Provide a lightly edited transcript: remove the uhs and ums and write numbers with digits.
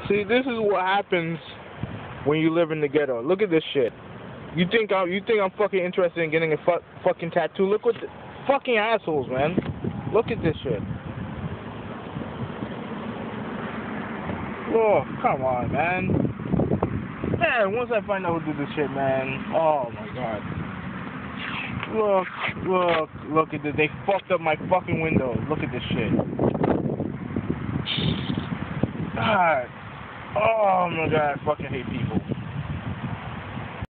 See, this is what happens when you live in the ghetto. Look at this shit. You think I'm fucking interested in getting a fucking tattoo? Look what the fucking assholes, man. Look at this shit. Oh, come on, man. Man, once I find out who did this shit, man. Oh my god. Look at this. They fucked up my fucking windows. Look at this shit. God. Oh my god, I fucking hate people.